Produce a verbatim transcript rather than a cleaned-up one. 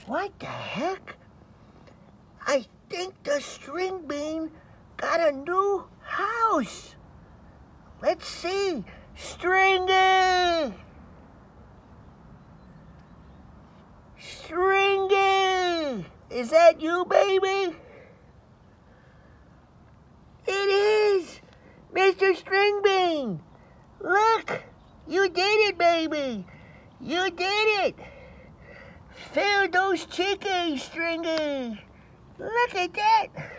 What the heck? I think the Stringbean got a new house. Let's see. Stringy! Stringy! Is that you, baby? It is! Mister Stringbean! Look! You did it, baby! You did it! Fill those chickens, Stringy! Look at that!